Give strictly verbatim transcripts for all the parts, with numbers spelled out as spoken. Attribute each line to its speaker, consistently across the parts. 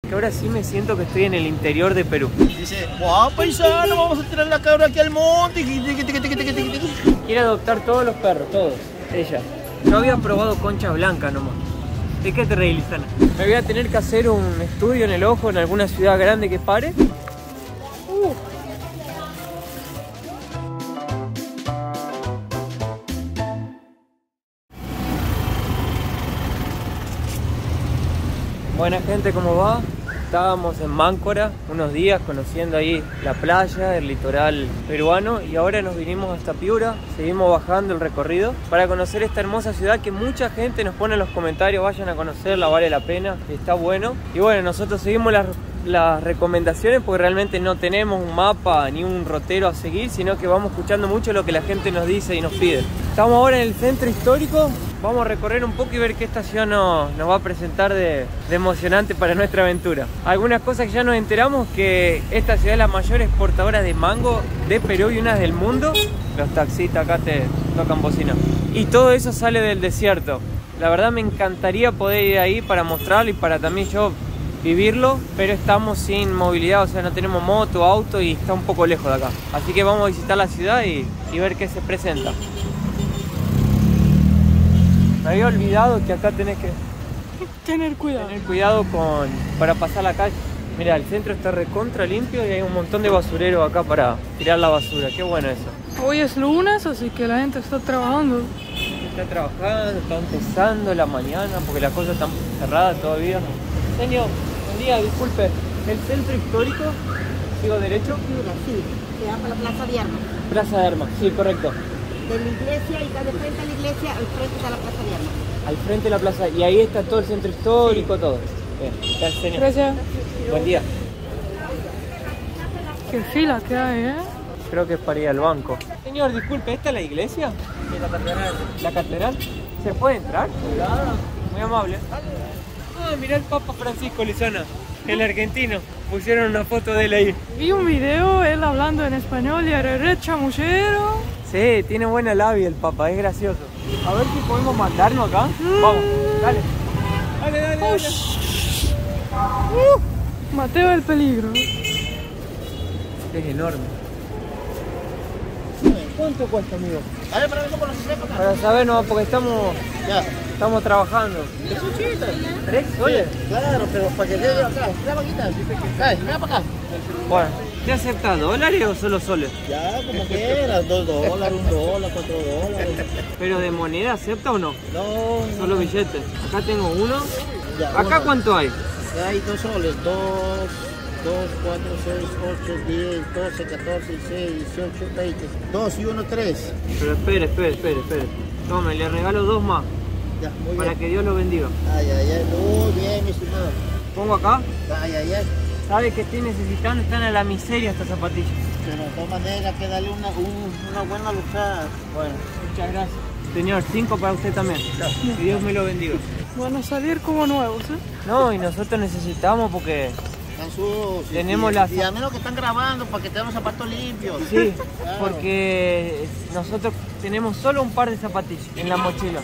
Speaker 1: que ahora sí me siento que estoy en el interior de Perú.
Speaker 2: Dice, wow, paisano, vamos a tirar la cabra aquí al monte.
Speaker 1: Quiere adoptar todos los perros, todos. Ella. Yo había probado concha blanca nomás. ¿De qué te reís, Lizana? Me voy a tener que hacer un estudio en el ojo en alguna ciudad grande que pare. Uh. Buena gente, ¿cómo va? Estábamos en Máncora unos días conociendo ahí la playa, el litoral peruano, y ahora nos vinimos hasta Piura, seguimos bajando el recorrido para conocer esta hermosa ciudad que mucha gente nos pone en los comentarios, vayan a conocerla, vale la pena, está bueno. Y bueno, nosotros seguimos las, las recomendaciones porque realmente no tenemos un mapa ni un rotero a seguir, sino que vamos escuchando mucho lo que la gente nos dice y nos pide. Estamos ahora en el centro histórico. Vamos a recorrer un poco y ver qué esta ciudad nos, nos va a presentar de, de emocionante para nuestra aventura. Algunas cosas que ya nos enteramos, que esta ciudad es la mayor exportadora de mango de Perú y una del mundo. Los taxistas acá te tocan bocina. Y todo eso sale del desierto. La verdad me encantaría poder ir ahí para mostrarlo y para también yo vivirlo, pero estamos sin movilidad, o sea, no tenemos moto, auto y está un poco lejos de acá. Así que vamos a visitar la ciudad y, y ver qué se presenta. Me había olvidado que acá tenés que
Speaker 3: tener cuidado.
Speaker 1: Tener cuidado con, para pasar la calle. Mira, el centro está recontra limpio y hay un montón de basureros acá para tirar la basura. Qué bueno eso.
Speaker 3: Hoy es lunes, así que la gente está trabajando.
Speaker 1: Está trabajando, está empezando la mañana porque las cosas están cerradas todavía. Señor, buen día, disculpe. ¿El centro histórico? ¿Sigo derecho?
Speaker 4: Sí, se llama la Plaza de Armas.
Speaker 1: Plaza de Armas, sí, correcto.
Speaker 4: De la iglesia y está de frente a la iglesia, al frente está la Plaza de Armas.
Speaker 1: Al frente de la plaza, y ahí está todo el centro histórico, sí. Todo. Bien, gracias, señor.
Speaker 3: Gracias.
Speaker 1: Buen día.
Speaker 3: Qué fila que hay, ¿eh?
Speaker 1: Creo que es para ir al banco. Señor, disculpe, ¿esta es la iglesia?
Speaker 2: Sí, la catedral.
Speaker 1: ¿La catedral? ¿Se puede entrar? Claro. Muy amable. Ah, mirá el Papa Francisco, Lizana, el argentino. Pusieron una foto de él ahí.
Speaker 3: Vi un video, él hablando en español y era re chamullero.
Speaker 1: Sí, tiene buena labia el Papa, es gracioso. A ver si podemos mandarnos acá. Mm. Vamos, dale. Dale, dale, dale.
Speaker 3: Uh, Mateo del peligro.
Speaker 1: Es enorme. ¿Cuánto cuesta, amigo?
Speaker 2: A ver, para ver cómo lo hacemos acá.
Speaker 1: Para saber, no, porque estamos,
Speaker 2: ya.
Speaker 1: estamos trabajando.
Speaker 2: ¿Tres chiquitas?
Speaker 1: ¿Tres soles?
Speaker 2: Sí, claro, pero para que quede acá. Mira, vaquita. Ay, mira para acá.
Speaker 1: Bueno, ¿te acepta dólares o solo soles?
Speaker 2: Ya, como quieras. Dos dólares, un dólar, cuatro dólares.
Speaker 1: ¿Pero de moneda acepta o no?
Speaker 2: No, no.
Speaker 1: Solo billetes. Acá tengo uno.
Speaker 2: Ya,
Speaker 1: ¿Acá
Speaker 2: uno.
Speaker 1: cuánto hay?
Speaker 2: Hay dos soles. Dos, dos, cuatro, seis, ocho, diez, doce, catorce, dieciséis, dieciocho, veinte. Dos y uno, tres.
Speaker 1: Pero espere, espere, espere, espere. Tome, le regalo dos más.
Speaker 2: Ya, muy
Speaker 1: para
Speaker 2: bien.
Speaker 1: que Dios lo bendiga.
Speaker 2: Ay, ay, ay. Muy bien, mi estimado.
Speaker 1: ¿Pongo acá?
Speaker 2: Ay, ay, ay.
Speaker 1: ¿Sabe que estoy necesitando? Están a la miseria estas zapatillas.
Speaker 2: Pero de todas maneras, que darle una, un, una buena luchada.
Speaker 1: Bueno, muchas gracias. Señor, cinco para usted también.
Speaker 2: Ya.
Speaker 1: Que Dios me lo bendiga.
Speaker 3: Van a salir como nuevos, ¿eh?
Speaker 1: No, y nosotros necesitamos porque
Speaker 2: Están sucios.
Speaker 1: tenemos
Speaker 2: y,
Speaker 1: las...
Speaker 2: y a menos que están grabando para que tengan los zapatos limpios.
Speaker 1: Sí,
Speaker 2: claro.
Speaker 1: Porque nosotros tenemos solo un par de zapatillas en la mochila.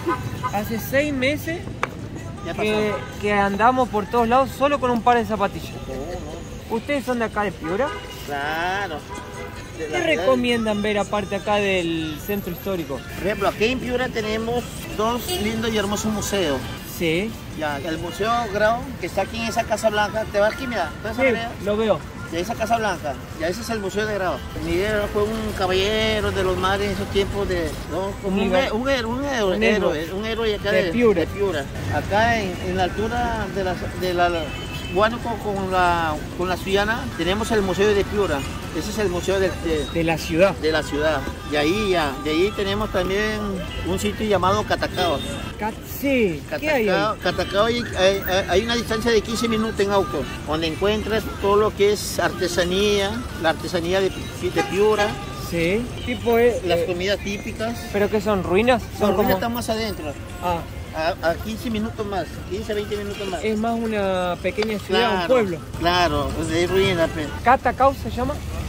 Speaker 1: Hace seis meses
Speaker 2: Ya pasó.
Speaker 1: que, que andamos por todos lados solo con un par de zapatillas.
Speaker 2: Oh, no.
Speaker 1: ¿Ustedes son de acá de Piura?
Speaker 2: Claro. De
Speaker 1: ¿Qué
Speaker 2: la-
Speaker 1: recomiendan ver aparte acá del centro histórico?
Speaker 2: Por ejemplo, aquí en Piura tenemos dos lindos y hermosos museos.
Speaker 1: Sí,
Speaker 2: Ya, el Museo Grau, que está aquí en esa Casa Blanca. ¿Te vas aquí, mira? ¿Ves esa
Speaker 1: sí,
Speaker 2: vereda?
Speaker 1: lo veo.
Speaker 2: De esa Casa Blanca. Ya ese es el Museo de Grau. Miguel fue un caballero de los mares en esos tiempos de... ¿no? Como
Speaker 1: Un
Speaker 2: un,
Speaker 1: héroe.
Speaker 2: he- un héroe, un héroe,
Speaker 1: Un
Speaker 2: héroe,
Speaker 1: héroe.
Speaker 2: un héroe acá
Speaker 1: De
Speaker 2: de,
Speaker 1: Piura.
Speaker 2: de Piura. Acá en, en la altura de la, de la Huánuco con la, con la Suyana tenemos el Museo de Piura. Ese es el museo de, de,
Speaker 1: De la ciudad.
Speaker 2: de la ciudad. De ahí ya, de ahí tenemos también un sitio llamado Catacao.
Speaker 1: Cat- sí, ¿qué hay ahí?
Speaker 2: Catacao, Catacao hay, hay, hay una distancia de quince minutos en auto, donde encuentras todo lo que es artesanía, la artesanía de, de Piura,
Speaker 1: Sí, tipo... eh,
Speaker 2: las
Speaker 1: eh,
Speaker 2: comidas típicas.
Speaker 1: ¿pero qué son? ¿Ruinas?
Speaker 2: Son
Speaker 1: Son como...
Speaker 2: están más adentro,
Speaker 1: Ah,
Speaker 2: a, a quince minutos más, quince, veinte minutos más.
Speaker 1: es más una pequeña ciudad,
Speaker 2: Claro,
Speaker 1: un pueblo.
Speaker 2: Claro, pues de ruinas. Pues.
Speaker 1: ¿Catacao se llama?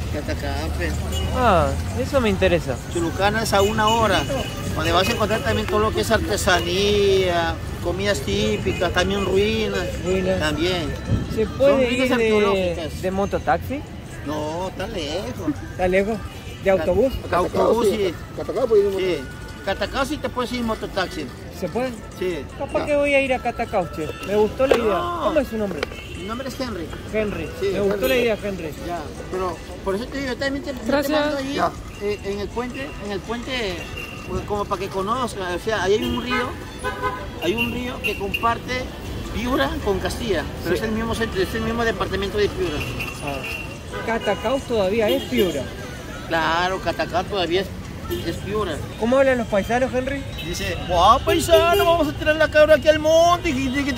Speaker 2: Catacampe.
Speaker 1: Ah, eso me interesa.
Speaker 2: Chulucana es a una hora, donde vas a encontrar también todo lo que es artesanía, comidas típicas, también ruinas.
Speaker 1: Ruinas.
Speaker 2: También.
Speaker 1: ¿Se puede
Speaker 2: Son
Speaker 1: ir
Speaker 2: ruinas
Speaker 1: de,
Speaker 2: arqueológicas.
Speaker 1: de mototaxi?
Speaker 2: No, está lejos.
Speaker 1: ¿Está lejos? ¿De autobús?
Speaker 2: Autobús, sí.
Speaker 5: Catacao puede ir en
Speaker 2: Sí. Catacao sí te puedes ir en mototaxi.
Speaker 1: ¿Se puede?
Speaker 2: Sí.
Speaker 1: Capaz que voy a ir a Catacao, che. Me gustó la idea.
Speaker 2: No.
Speaker 1: ¿Cómo es su nombre?
Speaker 2: Mi nombre es Henry.
Speaker 1: Henry.
Speaker 2: Sí,
Speaker 1: Me gustó
Speaker 2: Henry.
Speaker 1: la idea, Henry.
Speaker 2: Ya, pero por eso te digo, yo también te, yo te
Speaker 3: Gracias.
Speaker 2: mando ahí eh, en el puente, en el puente, pues, como para que conozcan, o sea, ahí hay un río, hay un río que comparte Piura con Castilla, pero
Speaker 1: Sí.
Speaker 2: es el mismo centro, es el mismo departamento de Piura.
Speaker 1: Ah. Catacao todavía es Piura.
Speaker 2: Claro, Catacao todavía es, es Piura.
Speaker 1: ¿Cómo hablan los paisanos, Henry?
Speaker 2: Dice, ¡guau, paisano! Vamos a tirar la cabra aquí al monte.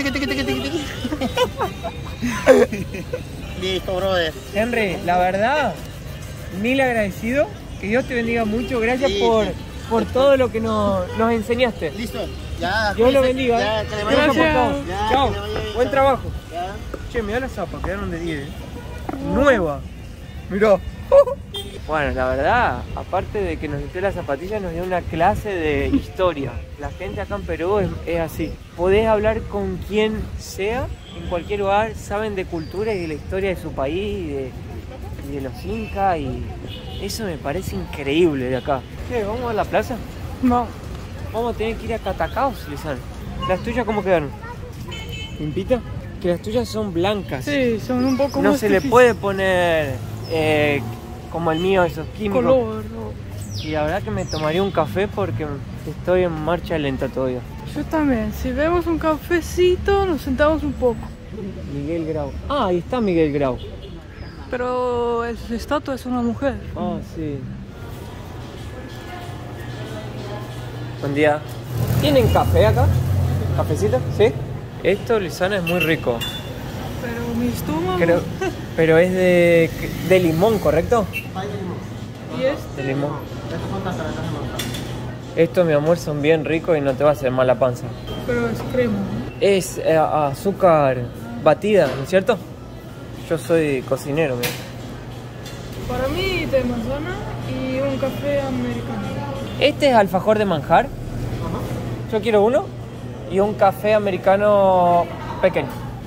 Speaker 2: Listo, brother.
Speaker 1: Henry, la verdad, mil agradecido. Que Dios te bendiga mucho. Gracias
Speaker 2: Sí,
Speaker 1: por,
Speaker 2: sí.
Speaker 1: por todo lo que nos, nos enseñaste.
Speaker 2: Listo. Ya,
Speaker 1: Dios lo
Speaker 2: cuídense.
Speaker 1: bendiga.
Speaker 2: Ya,
Speaker 1: ¿eh?
Speaker 2: que le vaya
Speaker 1: Gracias por
Speaker 2: bien.
Speaker 1: todo.
Speaker 2: Ya,
Speaker 1: Chao.
Speaker 2: que le vaya bien.
Speaker 1: Buen
Speaker 2: Chao.
Speaker 1: trabajo.
Speaker 2: Ya.
Speaker 1: Che, mirá las zapas, quedaron de diez. Nueva. Mirá. Bueno, la verdad, aparte de que nos dio las zapatillas, nos dio una clase de historia. La gente acá en Perú es, es así. Podés hablar con quien sea, en cualquier lugar, saben de cultura y de la historia de su país, y de, y de los incas, y eso me parece increíble de acá. ¿Qué? ¿Vamos a la plaza?
Speaker 3: Vamos.
Speaker 1: Vamos a tener que ir a Catacaos, Lizana. ¿Las tuyas cómo quedaron? ¿Limpita? Que las tuyas son blancas.
Speaker 3: Sí, son un poco
Speaker 1: No
Speaker 3: más
Speaker 1: se le
Speaker 3: difíciles.
Speaker 1: puede poner eh, como el mío esos químicos.
Speaker 3: color. ¿no?
Speaker 1: Y la verdad que me tomaría un café porque estoy en marcha lenta todavía.
Speaker 3: Yo también. Si vemos un cafecito, nos sentamos un poco.
Speaker 1: Miguel Grau. Ah, ahí está Miguel Grau.
Speaker 3: Pero el estatua es una mujer.
Speaker 1: Ah, sí. Buen día. ¿Tienen café acá? ¿Cafecito? ¿Sí? Esto, Lizana, es muy rico.
Speaker 3: Pero mi estómago.
Speaker 1: Creo, pero es de, de limón, ¿correcto?
Speaker 3: Y este.
Speaker 1: De limón. Estos, mi amor, son bien ricos y no te va a hacer mal la panza.
Speaker 3: Pero es crema. ¿no?
Speaker 1: Es eh, azúcar batida, ¿no es cierto? Yo soy cocinero, mira.
Speaker 3: Para mí, de manzana y un café americano.
Speaker 1: Este es alfajor de manjar. Yo quiero uno y un café americano pequeño.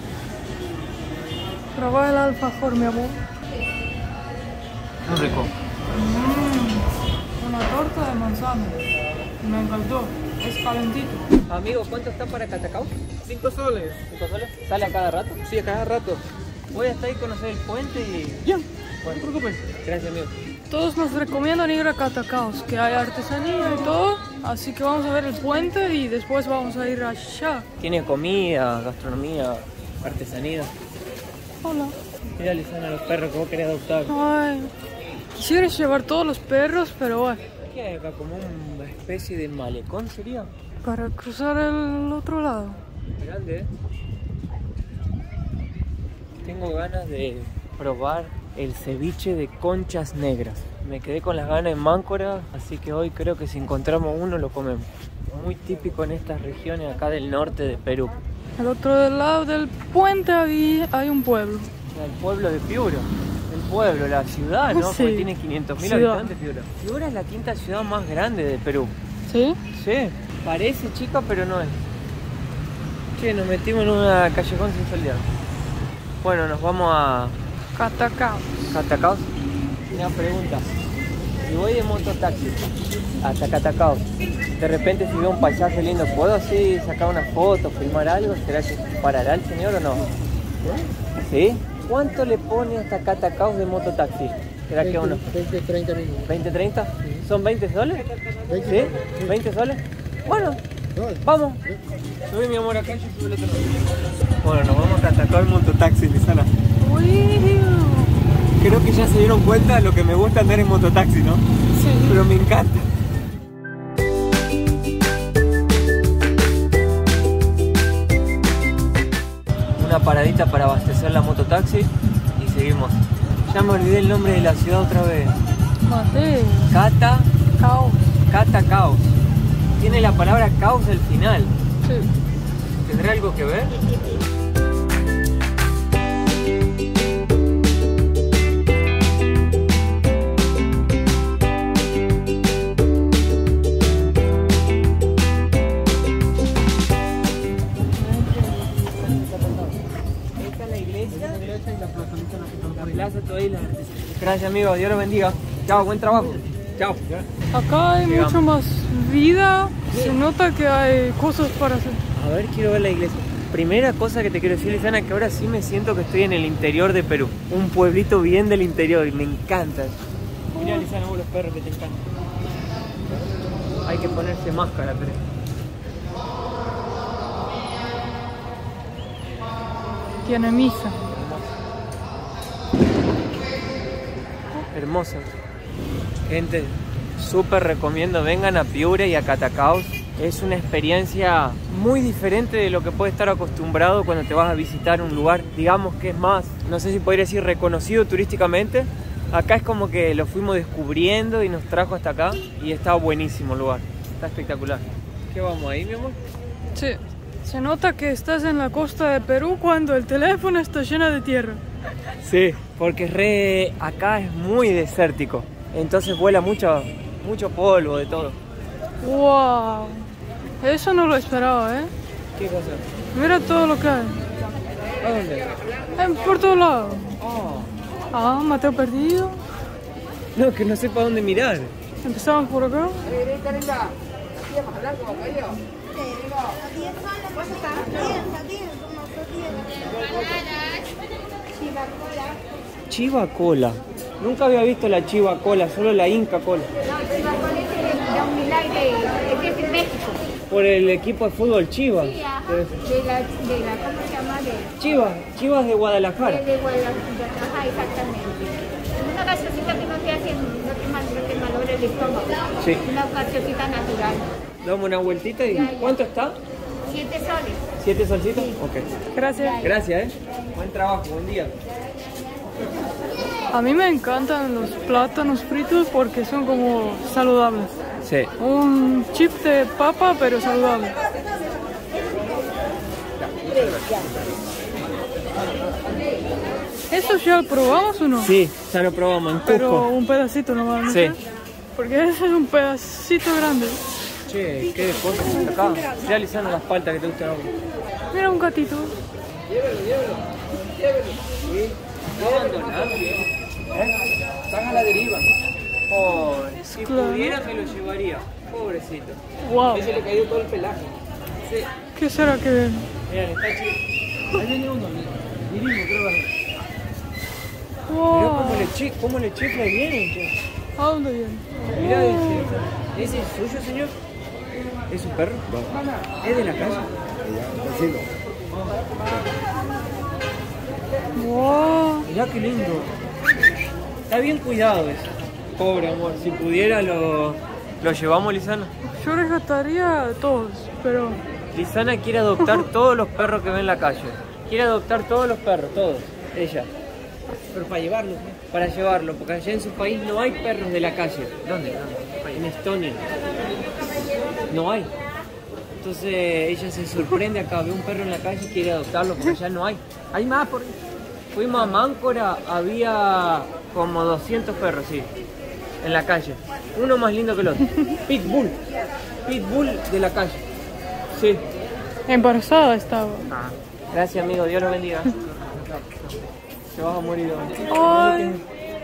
Speaker 3: Prueba el alfajor, mi amor.
Speaker 1: Muy rico.
Speaker 3: Mm, una torta de manzana. Me encantó. Es calentito.
Speaker 1: Amigo, ¿cuánto está para Catacao?
Speaker 5: Cinco soles.
Speaker 1: ¿Cinco soles? ¿Sale a cada rato?
Speaker 5: Sí, a cada rato.
Speaker 1: Voy hasta ahí a conocer el puente y...
Speaker 5: Ya,
Speaker 1: Bueno,
Speaker 5: no te preocupes.
Speaker 1: gracias, amigo.
Speaker 3: Todos nos recomiendan ir a Catacaos, que hay artesanía y todo. Así que vamos a ver el puente y después vamos a ir allá.
Speaker 1: Tiene comida, gastronomía, artesanía.
Speaker 3: Hola.
Speaker 1: Mira, Lizana, los perros que vos querés adoptar.
Speaker 3: Ay, quisiera llevar todos los perros, pero bueno,
Speaker 1: ¿Qué hay acá? ¿Como una especie de malecón sería?
Speaker 3: para cruzar el otro lado.
Speaker 1: Grande, ¿eh? Tengo ganas de probar el ceviche de conchas negras. Me quedé con las ganas en Máncora, así que hoy creo que si encontramos uno lo comemos. Muy típico en estas regiones acá del norte de Perú.
Speaker 3: Al otro lado del puente había- hay un pueblo.
Speaker 1: El pueblo de Piura. El pueblo, la ciudad, ¿no?
Speaker 3: Sí.
Speaker 1: Porque tiene quinientos mil
Speaker 3: Ciudad.
Speaker 1: habitantes Piura. Piura es la quinta ciudad más grande de Perú.
Speaker 3: ¿Sí?
Speaker 1: Sí, parece chica, pero no es. Che, nos metimos en una callejón sin salida. Bueno, nos vamos a
Speaker 3: Catacaos.
Speaker 1: Catacaos. Una pregunta. Si voy de mototaxi hasta Catacaos, de repente si veo un paisaje lindo, ¿puedo así sacar una foto, filmar algo? ¿Será que parará el señor o no? ¿Sí? ¿Cuánto le pone hasta Catacaos de mototaxi? ¿Será que uno?
Speaker 5: veinte, treinta minutos.
Speaker 1: ¿veinte, treinta? ¿Son veinte soles?
Speaker 5: veinte
Speaker 1: ¿Sí?
Speaker 5: soles.
Speaker 1: ¿veinte soles? Bueno,
Speaker 5: Dale.
Speaker 1: vamos. Subí mi amor acá y yo subí el otro lado. Bueno, nos vamos a Catacaos en mototaxi, Lizana.
Speaker 3: Uy,
Speaker 1: Creo que ya se dieron cuenta de lo que me gusta andar en mototaxi, ¿no?
Speaker 3: sí.
Speaker 1: Pero me encanta. Una paradita para abastecer la mototaxi y seguimos. Ya me olvidé el nombre de la ciudad otra vez.
Speaker 3: Mateo.
Speaker 1: Cata,
Speaker 3: Caos.
Speaker 1: Catacaos. Tiene la palabra caos al final.
Speaker 3: Sí.
Speaker 1: ¿Tendrá algo que ver?
Speaker 5: la iglesia y la plazolita la que está por ahí.
Speaker 1: Plaza toda ahí la artesanía. Gracias, amigo. Dios los bendiga. Chao, buen trabajo. Chao.
Speaker 3: Acá hay
Speaker 1: Llegamos.
Speaker 3: mucho más vida, se nota que hay cosas para hacer.
Speaker 1: A ver, quiero ver la iglesia. Primera cosa que te quiero decir, Lisana, que ahora sí me siento que estoy en el interior de Perú. Un pueblito bien del interior y me encanta. Mira, Lisana, vos los perros que te encantan. Hay que ponerse máscara, pero...
Speaker 3: Tiene misa.
Speaker 1: Hermoso. Gente, súper recomiendo, vengan a Piura y a Catacaos. Es una experiencia muy diferente de lo que puedes estar acostumbrado cuando te vas a visitar un lugar, digamos que es más, no sé si podría decir reconocido turísticamente. Acá es como que lo fuimos descubriendo y nos trajo hasta acá y está buenísimo el lugar, está espectacular. ¿Qué vamos ahí, mi amor?
Speaker 3: Sí. Se nota que estás en la costa de Perú cuando el teléfono está lleno de tierra.
Speaker 1: Sí, porque re... acá es muy desértico, entonces vuela mucho, mucho polvo de todo.
Speaker 3: ¡Wow! Eso no lo esperaba, ¿eh?
Speaker 1: ¿Qué cosa?
Speaker 3: Mira todo lo que hay.
Speaker 1: ¿A dónde?
Speaker 3: En por todos lados.
Speaker 1: Oh.
Speaker 3: Ah, Mateo perdido.
Speaker 1: No, que no sé para dónde mirar.
Speaker 3: Empezamos por acá.
Speaker 1: Chiva Cola. Nunca había visto la Chiva Cola, solo la Inca Cola.
Speaker 4: No, Chivacola es de Unilay de, es de México.
Speaker 1: Por el equipo de fútbol Chivas.
Speaker 4: Sí, ajá. De la, de la, ¿cómo se llama? De,
Speaker 1: Chivas, Chivas de Guadalajara.
Speaker 4: de, de Guadalajara, ajá, exactamente. Una gaseosita que no te hace, no te, mal, no te malogre el estómago.
Speaker 1: Sí.
Speaker 4: Una gaseosita natural.
Speaker 1: Damos una vueltita y...
Speaker 4: Ya, ya.
Speaker 1: ¿Cuánto está?
Speaker 4: Siete soles.
Speaker 1: ¿Siete solcitos? Ok.
Speaker 3: Gracias.
Speaker 1: Gracias, eh. Buen trabajo, buen día.
Speaker 3: A mí me encantan los plátanos fritos porque son como saludables.
Speaker 1: Sí.
Speaker 3: Un chip de papa, pero saludable. ¿Esto ya lo probamos o no?
Speaker 1: Sí, ya lo probamos en
Speaker 3: Pero
Speaker 1: Cusco.
Speaker 3: un pedacito nomás, ¿no?
Speaker 1: Sí.
Speaker 3: Porque ese es un pedacito grande.
Speaker 1: Che, qué de cosas acá. Ya Lisana las paltas que te gustan a vos.
Speaker 3: Mira un gatito.
Speaker 1: No abandonando, ¿eh? Están a la deriva. Pobre, si
Speaker 3: Claro.
Speaker 1: pudiera me lo llevaría. Pobrecito.
Speaker 3: Wow.
Speaker 1: Ese le cayó todo el pelaje. Sí.
Speaker 3: ¿Qué será que ven?
Speaker 1: Miren, está chido. Ahí viene uno, divino, creo que. Mirá
Speaker 3: Wow.
Speaker 1: cómo le, chi cómo le chifla bien, che.
Speaker 3: ¿A dónde viene?
Speaker 1: Mirá ese. ¿Ese es suyo, señor? ¿Es un perro? ¿Es de la calle?
Speaker 3: Wow.
Speaker 1: Mirá qué lindo. Está bien cuidado ese. Pobre amor, si pudiera lo, lo llevamos, Lisana.
Speaker 3: Yo rescataría a todos, pero
Speaker 1: Lisana quiere adoptar todos los perros que ve en la calle. Quiere adoptar todos los perros, todos. Ella.
Speaker 5: Pero para llevarlo, ¿no?
Speaker 1: Para llevarlo, porque allá en su país no hay perros de la calle. ¿Dónde? En Estonia. No hay. Entonces ella se sorprende acá, ve un perro en la calle y quiere adoptarlo, porque allá no hay. Hay más por ahí. Fuimos a Máncora, había como doscientos perros, sí, en la calle. Uno más lindo que el otro. Pitbull. Pitbull de la calle. Sí.
Speaker 3: embarazada estaba.
Speaker 1: Ah, gracias, amigo. Dios los bendiga. Te vas a morir hoy.
Speaker 3: Ay,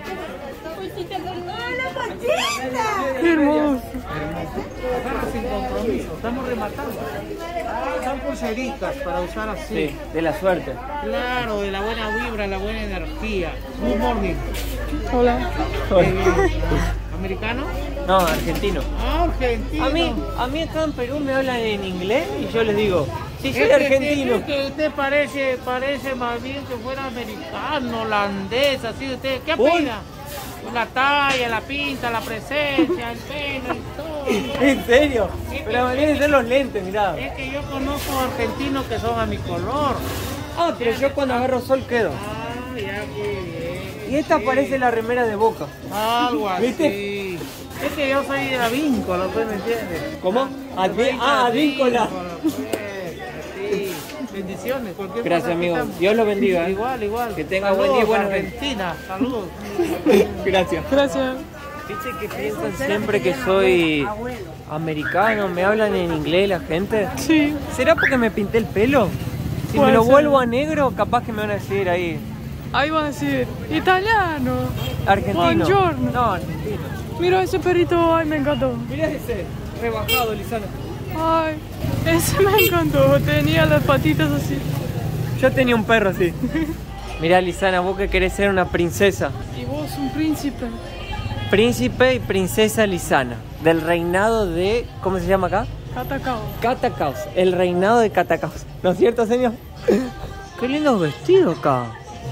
Speaker 3: qué hermoso.
Speaker 5: Perros sin compromiso, estamos rematando. Son pulseritas para usar así.
Speaker 1: Sí, de la suerte.
Speaker 5: Claro, de la buena vibra, la buena energía. Good morning.
Speaker 3: Hola.
Speaker 5: ¿Americano?
Speaker 1: No, argentino.
Speaker 5: Ah, argentino.
Speaker 1: A mí, a mí acá en Perú me hablan en inglés y yo les digo, sí, soy
Speaker 5: Es que-
Speaker 1: argentino.
Speaker 5: Es que usted parece, parece más bien que fuera americano, holandés, así. ¿Usted qué
Speaker 1: ¿Por?
Speaker 5: opina? La talla, la pinta, la presencia, el pelo y todo.
Speaker 1: ¿En serio? Pero me vienen a ser los lentes, mirá.
Speaker 5: Es que yo conozco argentinos que son a mi color.
Speaker 1: Ah, pero yo cuando agarro sol quedo.
Speaker 5: Ah, ya que bien.
Speaker 1: Y esta parece la remera de Boca.
Speaker 5: Algo así.
Speaker 1: ¿Viste?
Speaker 5: Es que yo soy avíncula, ¿usted me entiende?
Speaker 1: ¿Cómo?
Speaker 5: Yo
Speaker 1: Advi-
Speaker 5: soy
Speaker 1: ah, advíncula.
Speaker 5: pues, sí. Bendiciones, cualquier
Speaker 1: Gracias,
Speaker 5: cosa, aquí
Speaker 1: amigo.
Speaker 5: estamos.
Speaker 1: Dios los bendiga. ¿eh?
Speaker 5: Igual, igual.
Speaker 1: Que tenga buen día y buenas ventas.
Speaker 5: Argentina, saludos.
Speaker 1: Gracias.
Speaker 3: Gracias.
Speaker 1: ¿Viste que piensan siempre que soy americano? ¿Me hablan en inglés la gente?
Speaker 3: Sí.
Speaker 1: ¿Será porque me pinté el pelo? Si me
Speaker 3: Puede
Speaker 1: lo
Speaker 3: ser.
Speaker 1: vuelvo a negro, capaz que me van a decir ahí
Speaker 3: ahí van a decir italiano.
Speaker 1: Argentino.
Speaker 3: Buongiorno.
Speaker 1: No, argentino.
Speaker 3: Mira ese perrito, ay, me encantó.
Speaker 1: Mira ese, rebajado, Lisana.
Speaker 3: Ay, ese me encantó, tenía las patitas así.
Speaker 1: Yo tenía un perro así. Mirá, Lisana, vos que querés ser una princesa.
Speaker 3: Y vos un príncipe.
Speaker 1: Príncipe y princesa Lisana, del reinado de... ¿Cómo se llama acá?
Speaker 3: Catacaos.
Speaker 1: Catacaos, el reinado de Catacaos. ¿No es cierto, señor? Qué lindo vestido acá.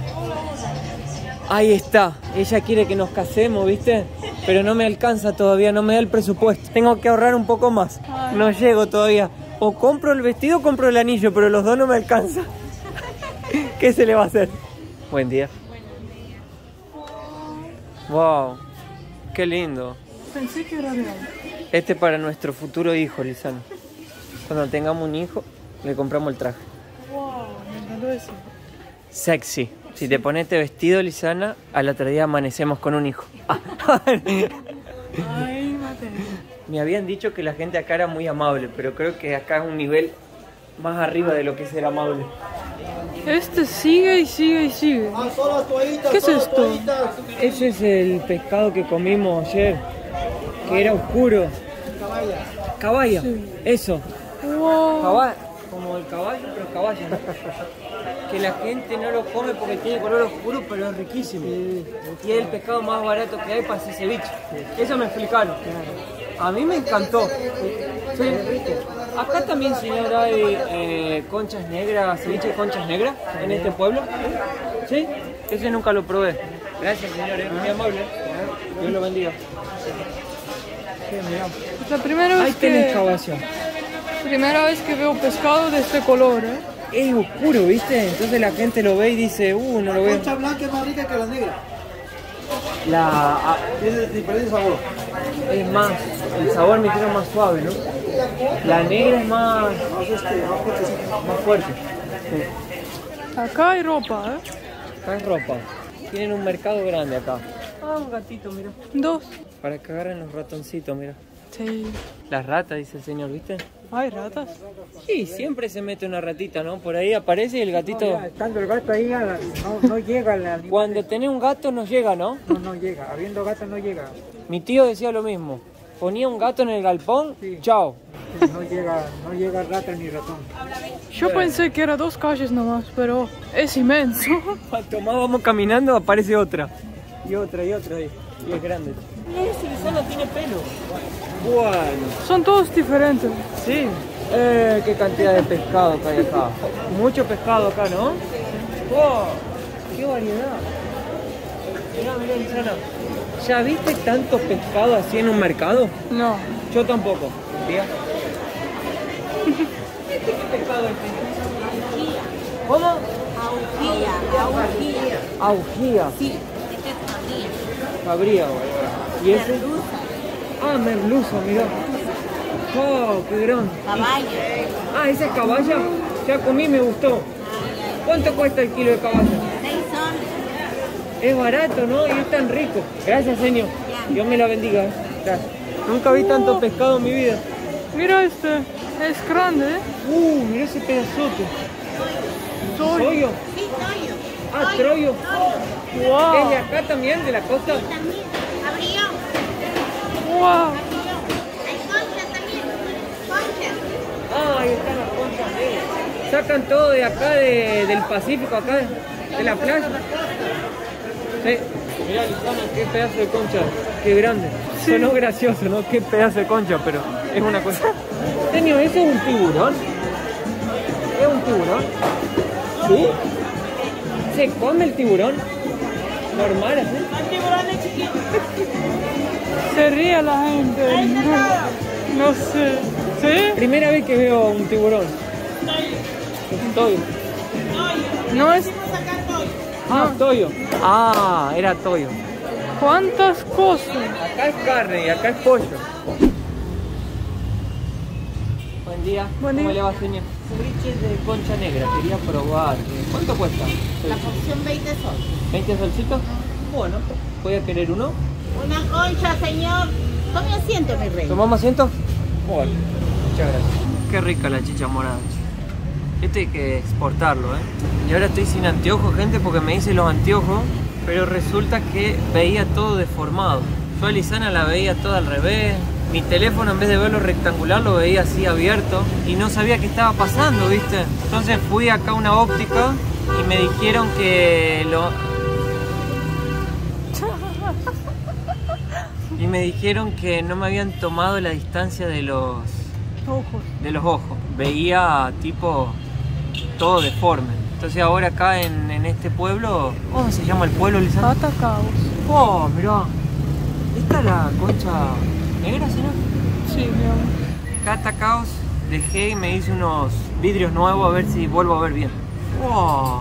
Speaker 1: Ahí está. Ella quiere que nos casemos, ¿viste? Pero no me alcanza todavía, no me da el presupuesto. Tengo que ahorrar un poco más. No llego todavía. O compro el vestido o compro el anillo, pero los dos no me alcanzan. ¿Qué se le va a hacer? Buen día. Wow. Qué lindo.
Speaker 3: Pensé que era real.
Speaker 1: Este es para nuestro futuro hijo, Lisana. Cuando tengamos un hijo, le compramos el traje.
Speaker 3: Wow, me encantó eso.
Speaker 1: Sexy. Si te pones este vestido, Lisana, al otro día amanecemos con un hijo.
Speaker 3: Ay, Mateo.
Speaker 1: Me habían dicho que la gente acá era muy amable, pero creo que acá es un nivel más arriba de lo que es ser amable.
Speaker 3: Este sigue y sigue y sigue. ¿Qué es esto?
Speaker 1: Ese es el pescado que comimos ayer, que era oscuro. Caballa.
Speaker 3: Sí.
Speaker 1: Eso.
Speaker 3: Wow.
Speaker 1: Caballa. Como el caballo, pero caballa. Que la gente no lo come porque tiene color oscuro, pero es riquísimo. Y es el pescado más barato que hay para hacer ceviche. Eso me explicaron. A mí me encantó. Sí. Acá también, señor, hay eh, conchas negras, ceviche de conchas negras en este pueblo. ¿Sí? Ese nunca lo probé. Gracias, señores. Muy amable. Dios lo bendiga. Sí, mirá.
Speaker 3: Es la primera vez
Speaker 1: Ahí tenés
Speaker 3: que...
Speaker 1: caballo.
Speaker 3: Primera vez que veo pescado de este color, ¿eh?
Speaker 1: Es oscuro, ¿viste? Entonces la gente lo ve y dice, uh, no lo veo.
Speaker 2: La concha blanca es más rica que la negra.
Speaker 1: La... ah,
Speaker 2: Tiene diferente sabor.
Speaker 1: es más, el sabor me queda más suave, ¿no? La negra es más... más fuerte. Sí.
Speaker 3: Acá hay ropa, ¿eh?
Speaker 1: Acá es ropa. Tienen un mercado grande acá. Ah, un gatito, mira.
Speaker 3: Dos.
Speaker 1: Para que agarren los ratoncitos, mira.
Speaker 3: Sí.
Speaker 1: Las ratas, dice el señor, ¿viste?
Speaker 3: ¿Hay ratas?
Speaker 1: Sí, siempre se mete una ratita, ¿no? Por ahí aparece y el gatito...
Speaker 5: No, ya, estando el gato ahí, a la- no, no llega la...
Speaker 1: Cuando tenés un gato no llega, ¿no?
Speaker 5: No, no llega. Habiendo gato no llega.
Speaker 1: Mi tío decía lo mismo. Ponía un gato en el galpón,
Speaker 5: Sí.
Speaker 1: chao.
Speaker 5: No llega, no llega rata ni ratón.
Speaker 3: Yo pensé que era dos calles nomás, pero es inmenso.
Speaker 1: Cuanto más vamos caminando, aparece otra. Y otra, y otra, y, y es grande. Ese Lisana tiene pelo. Bueno,
Speaker 3: Son todos diferentes.
Speaker 1: sí. Eh, qué cantidad de pescado que hay acá. Mucho pescado acá, ¿no? ¡Wow! ¡Qué variedad! Mirá, mirá, Lisana. ¿Ya viste tanto pescado así en un mercado?
Speaker 3: No.
Speaker 1: Yo tampoco. ¿Tía? ¿Qué pescado es este? ¿Cómo?
Speaker 6: Augía, augía.
Speaker 1: Augía.
Speaker 6: Sí, este es augía.
Speaker 1: Cabría. ¿Y ese?
Speaker 6: Merluza,
Speaker 1: Ah, merluza, mirá. ¡Oh, qué grande!
Speaker 6: caballo.
Speaker 1: Ah, ¿esa es caballa? Ya comí, me gustó. ¿Cuánto cuesta el kilo de caballa?
Speaker 6: Seis soles.
Speaker 1: Es barato, ¿no? Y es tan rico. Gracias, señor. Dios me la bendiga. ¿eh? Gracias. Nunca vi tanto pescado en mi vida.
Speaker 3: Mira este. Es grande, ¿eh?
Speaker 1: Uh, mira ese pedazote.
Speaker 3: Soy.
Speaker 1: ¿Troyo?
Speaker 6: Sí, toyo.
Speaker 1: Ah, troyo. ¿Es de
Speaker 3: Wow.
Speaker 1: acá también, de la costa?
Speaker 6: También. Abrió.
Speaker 3: Wow.
Speaker 6: Hay concha también. Concha.
Speaker 1: Ah, ahí están las conchas negras. Sacan todo de acá, de, del Pacífico, acá, de, de la playa. Sí. Mirá, Lisana, qué pedazo de concha. Qué grande. Sonó gracioso, ¿no? Qué pedazo de concha, pero es una cosa. Señor, ¿eso es un tiburón? ¿Es un tiburón? ¿Sí? ¿Se come el tiburón? Normal, así.
Speaker 3: Se ríe la gente. No sé. ¿Sí?
Speaker 1: Primera vez que veo un tiburón. Toyo.
Speaker 3: No es...
Speaker 1: Ah, toyo. Ah, era toyo.
Speaker 3: ¿Cuántas cosas?
Speaker 1: Acá es carne y acá es pollo. Buen día.
Speaker 3: Buen
Speaker 1: ¿Cómo
Speaker 3: día.
Speaker 1: le va, señor? Ceviche de concha negra, quería probar. ¿Cuánto cuesta?
Speaker 6: La porción veinte soles.
Speaker 1: ¿veinte solcitos? Bueno, ¿voy a querer uno?
Speaker 6: Una concha, señor. Tome asiento, mi rey.
Speaker 1: ¿Tomamos asiento? Bueno, muchas gracias. Qué rica la chicha morada. che. Este hay que exportarlo, ¿eh? Y ahora estoy sin anteojos, gente, porque me hice los anteojos, pero resulta que veía todo deformado. Yo a Lisana la veía toda al revés. Mi teléfono, en vez de verlo rectangular, lo veía así abierto y no sabía qué estaba pasando, ¿viste? Entonces fui acá a una óptica y me dijeron que lo... Y me dijeron que no me habían tomado la distancia de los
Speaker 3: Ojos.
Speaker 1: de los ojos. Veía tipo todo deforme. Entonces ahora acá en, en este pueblo, ¿cómo se llama el pueblo, Lisana?
Speaker 3: Catacaos.
Speaker 1: Oh, mirá. ¿Esta es la concha negra, si no?
Speaker 3: Sí, mi amor.
Speaker 1: Catacaos, dejé y me hice unos vidrios nuevos a ver si vuelvo a ver bien. Wow.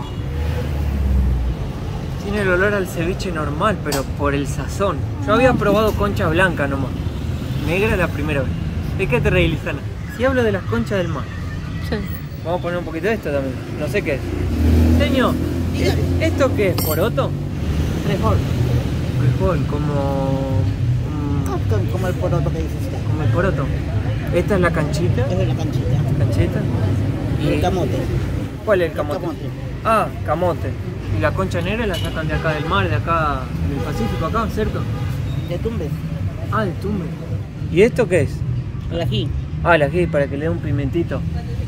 Speaker 1: Tiene el olor al ceviche normal, pero por el sazón. Yo había probado concha blanca nomás. Negra la primera vez. ¿De qué te reí, Lisana? Si hablo de las conchas del mar.
Speaker 3: Sí.
Speaker 1: Vamos a poner un poquito de esto también. No sé qué es. Señor, ¿esto qué es? ¿Poroto?
Speaker 2: Frijol.
Speaker 1: Frijol, como... mm,
Speaker 2: Como- Como el poroto que dice usted.
Speaker 1: como el poroto. Esta es la canchita.
Speaker 2: Es de la canchita.
Speaker 1: Canchita.
Speaker 2: Y el camote.
Speaker 1: ¿Cuál es el
Speaker 2: El
Speaker 1: camote?
Speaker 2: camote.
Speaker 1: Ah, camote. ¿Y la concha negra la sacan de acá del mar, de acá del Pacífico, acá, cerca?
Speaker 2: De Tumbes.
Speaker 1: Ah, de Tumbe. ¿Y esto qué es?
Speaker 2: El ají.
Speaker 1: Ah, el ají, para que le dé un pimentito.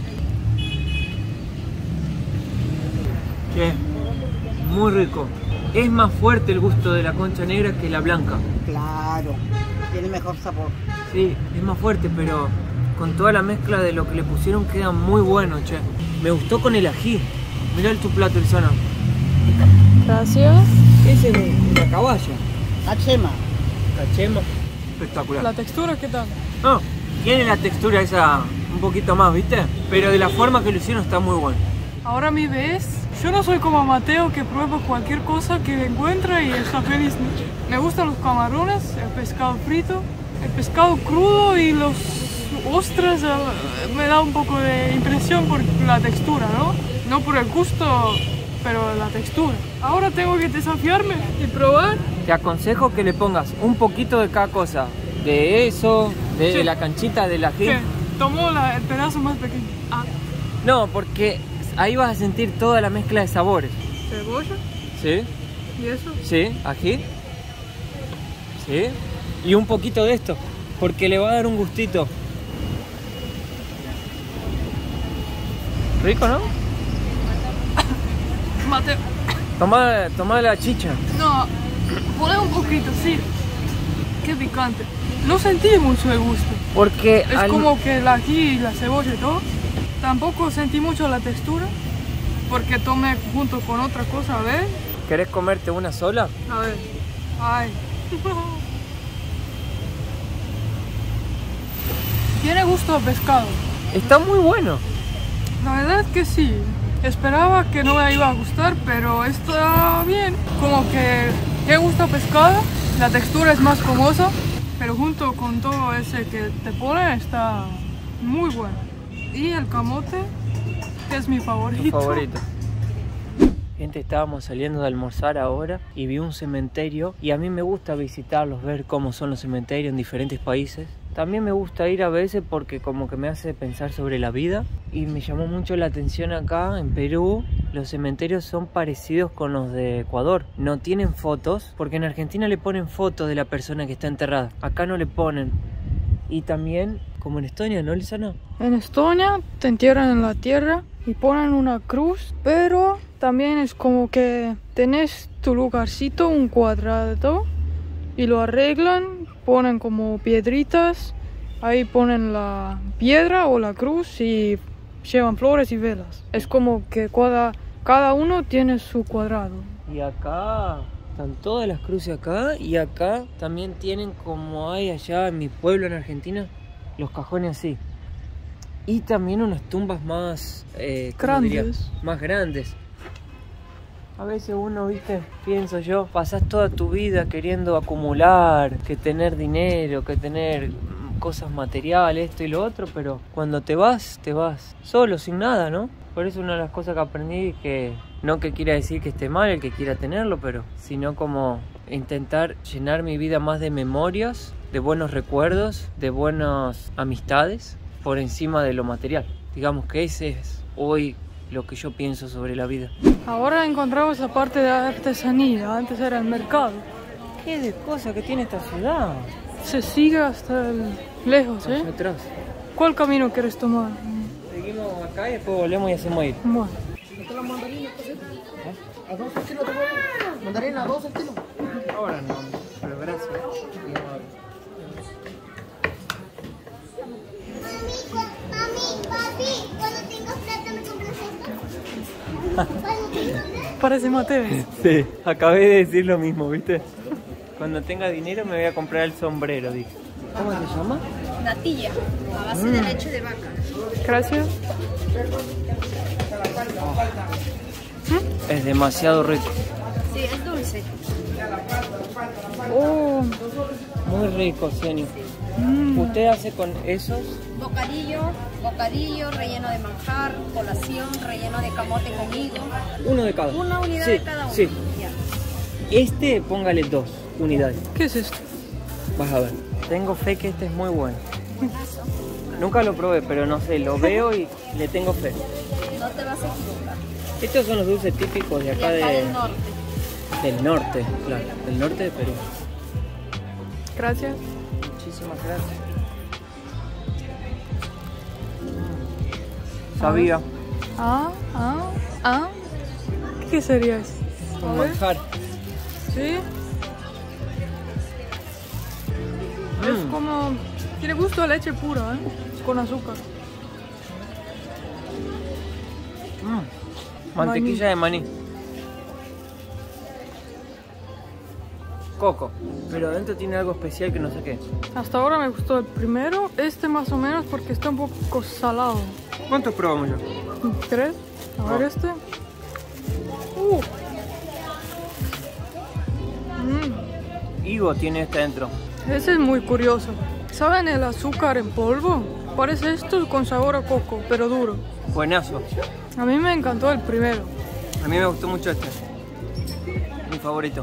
Speaker 1: Che, muy rico. Es más fuerte el gusto de la concha negra que la blanca.
Speaker 2: Claro. Tiene mejor sabor.
Speaker 1: Sí, es más fuerte, pero con toda la mezcla de lo que le pusieron queda muy bueno, che. Me gustó con el ají. Mirá el tu plato, Lisana.
Speaker 3: Gracias.
Speaker 1: Ese es una caballa.
Speaker 2: Achema.
Speaker 1: Cachema. Espectacular.
Speaker 3: La textura, ¿qué tal?
Speaker 1: No, tiene la textura esa un poquito más, ¿viste? Pero de la forma que lo hicieron está muy bueno.
Speaker 3: Ahora mi ves, yo no soy como Mateo que prueba cualquier cosa que encuentra y está feliz. Me gustan los camarones, el pescado frito, el pescado crudo y los ostras. eh, Me da un poco de impresión por la textura, ¿no? No por el gusto, pero la textura. Ahora tengo que desafiarme y probar.
Speaker 1: Te aconsejo que le pongas un poquito de cada cosa. De eso, de
Speaker 3: Sí.
Speaker 1: la canchita del ají.
Speaker 3: ¿Qué? Tomo la- el pedazo más pequeño. Ah,
Speaker 1: No, porque ahí vas a sentir toda la mezcla de sabores.
Speaker 3: cebolla
Speaker 1: ¿Sí?
Speaker 3: y eso.
Speaker 1: ¿Sí? ¿Ají? ¿Sí? Y un poquito de esto, porque le va a dar un gustito. Rico, ¿no?
Speaker 3: Mateo.
Speaker 1: Toma, toma la chicha.
Speaker 3: No, pone un poquito, sí. Qué picante. No sentí mucho el gusto.
Speaker 1: Porque
Speaker 3: Es
Speaker 1: al-
Speaker 3: como que el ají y la cebolla y todo. Tampoco sentí mucho la textura. Porque tomé junto con otra cosa, a ver.
Speaker 1: ¿Querés comerte una sola?
Speaker 3: A ver. Ay. Tiene gusto a pescado.
Speaker 1: Está muy bueno.
Speaker 3: La verdad es que sí. Esperaba que no me iba a gustar, pero está bien. Como que tiene gusto a pescado. La textura es más jugosa. Pero junto con todo ese que te pone está muy bueno. Y el camote, que es mi favorito.
Speaker 1: Tu favorito. Gente, estábamos saliendo de almorzar ahora y vi un cementerio y a mí me gusta visitarlos, ver cómo son los cementerios en diferentes países. También me gusta ir a veces porque como que me hace pensar sobre la vida y me llamó mucho la atención acá en Perú. Los cementerios son parecidos con los de Ecuador. No tienen fotos porque en Argentina le ponen fotos de la persona que está enterrada. Acá no le ponen. Y también, como en Estonia, ¿no, Lisana?
Speaker 3: En Estonia te entierran en la tierra y ponen una cruz, pero también es como que tenés tu lugarcito, un cuadrado, y lo arreglan, ponen como piedritas, ahí ponen la piedra o la cruz y llevan flores y velas. Es como que cada, cada uno tiene su cuadrado.
Speaker 1: Y acá están todas las cruces acá y acá también tienen como hay allá en mi pueblo en Argentina, los cajones así. Y también unas tumbas más eh, ¿cómo diría?
Speaker 3: Grandes.
Speaker 1: Más grandes. A veces uno, viste, pienso yo, pasás toda tu vida queriendo acumular, que tener dinero, que tener cosas materiales, esto y lo otro, pero cuando te vas, te vas solo, sin nada, ¿no? Por eso una de las cosas que aprendí que no que quiera decir que esté mal el que quiera tenerlo, pero sino como intentar llenar mi vida más de memorias, de buenos recuerdos, de buenas amistades por encima de lo material. Digamos que ese es hoy lo que yo pienso sobre la vida.
Speaker 3: Ahora encontramos la parte de artesanía, antes era el mercado.
Speaker 1: ¿Qué de cosa que tiene esta ciudad?
Speaker 3: Se sigue hasta el lejos, ¿eh?
Speaker 1: Hacia atrás.
Speaker 3: ¿Cuál camino quieres tomar?
Speaker 1: Seguimos acá y después volvemos y hacemos ir.
Speaker 3: Bueno.
Speaker 2: ¿A doce kilos te voy? ¿Mandarina a doce kilos?
Speaker 1: Ahora no, pero gracias.
Speaker 6: Mami, papi, cuando tengas plata me compras esto.
Speaker 3: Parece Mateo.
Speaker 1: Sí, acabé de decir lo mismo, ¿viste? Cuando tenga dinero me voy a comprar el sombrero, dije. ¿Cómo se llama?
Speaker 6: Natilla, a base de leche de vaca.
Speaker 3: Gracias.
Speaker 1: Es demasiado rico.
Speaker 6: Sí, es dulce.
Speaker 3: Oh,
Speaker 1: Muy rico, Seni.
Speaker 3: mm.
Speaker 1: ¿Usted hace con esos?
Speaker 6: Bocadillo, bocadillo relleno de manjar, colación, relleno de camote con higo.
Speaker 1: Uno de cada.
Speaker 6: Una unidad
Speaker 1: Sí,
Speaker 6: de cada uno.
Speaker 1: Sí.
Speaker 6: Ya.
Speaker 1: Este, póngale dos unidades.
Speaker 3: ¿Qué es esto?
Speaker 1: Vas a ver. Tengo fe que este es muy bueno. Nunca lo probé, pero no sé, lo veo y le tengo fe.
Speaker 6: No te vas a equivocar.
Speaker 1: Estos son los dulces típicos de
Speaker 6: De
Speaker 1: acá,
Speaker 6: acá
Speaker 1: de,
Speaker 6: del norte.
Speaker 1: del norte, claro, del norte de Perú.
Speaker 3: Gracias.
Speaker 1: Muchísimas gracias. Sabía.
Speaker 3: Ah, ah, ah. ¿Qué sería eso?
Speaker 1: Un
Speaker 3: A ver.
Speaker 1: manjar.
Speaker 3: ¿Sí? Es
Speaker 1: Mm.
Speaker 3: como... Tiene gusto a leche pura, ¿eh? Con azúcar.
Speaker 1: Mm. Mantequilla de maní. Coco. Pero adentro tiene algo especial que no sé qué.
Speaker 3: Hasta ahora me gustó el primero. Este más o menos porque está un poco salado.
Speaker 1: ¿Cuántos probamos ya?
Speaker 3: ¿Crees? A ver este. Uh. Mm.
Speaker 1: Higo tiene este adentro.
Speaker 3: Ese es muy curioso. ¿Saben el azúcar en polvo? Parece esto con sabor a coco, pero duro.
Speaker 1: Buenazo.
Speaker 3: A mí me encantó el primero.
Speaker 1: A mí me gustó mucho este. Mi favorito.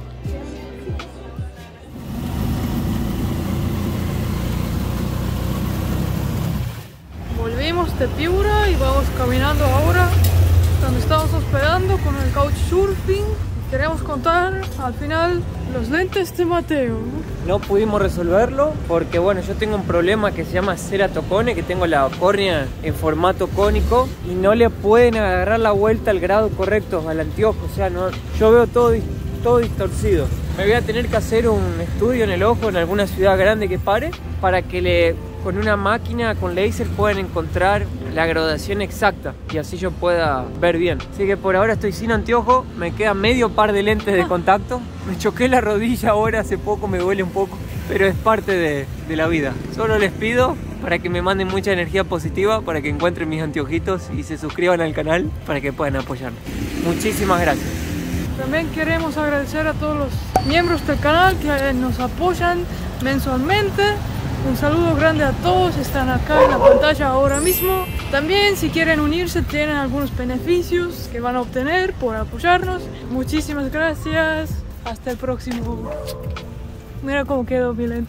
Speaker 3: Volvimos de Piura y vamos caminando ahora donde estamos hospedando con el couchsurfing. Queremos contar al final los lentes de Mateo.
Speaker 1: No pudimos resolverlo porque, bueno, yo tengo un problema que se llama ceratocone, que tengo la córnea en formato cónico y no le pueden agarrar la vuelta al grado correcto al anteojo. O sea, no, yo veo todo, todo distorsido. Me voy a tener que hacer un estudio en el ojo en alguna ciudad grande que pare para que le, con una máquina, con láser, puedan encontrar la graduación exacta y así yo pueda ver bien. Así que por ahora estoy sin anteojo, me queda medio par de lentes de contacto. Me choqué la rodilla ahora, hace poco, me duele un poco, pero es parte de, de la vida. Solo les pido para que me manden mucha energía positiva, para que encuentren mis anteojitos y se suscriban al canal para que puedan apoyarme. Muchísimas gracias.
Speaker 3: También queremos agradecer a todos los miembros del canal que nos apoyan mensualmente. Un saludo grande a todos, están acá en la pantalla ahora mismo. También si quieren unirse tienen algunos beneficios que van a obtener por apoyarnos. Muchísimas gracias, hasta el próximo. Mira cómo quedó mi lente.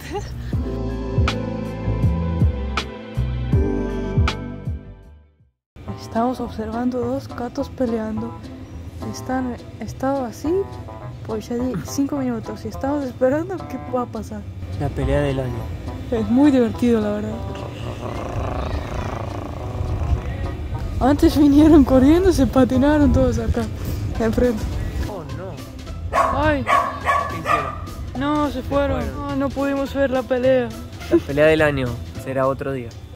Speaker 3: Estamos observando dos gatos peleando. Están estado así por ya cinco minutos y estamos esperando qué va a pasar.
Speaker 1: La pelea del año.
Speaker 3: Es muy divertido, la verdad. Antes vinieron corriendo, se patinaron todos acá, enfrente.
Speaker 1: Oh no.
Speaker 3: Ay,
Speaker 1: ¿Qué hicieron?
Speaker 3: no, se fueron.
Speaker 1: fueron.
Speaker 3: Ah, no pudimos ver la pelea.
Speaker 1: La pelea del año será otro día.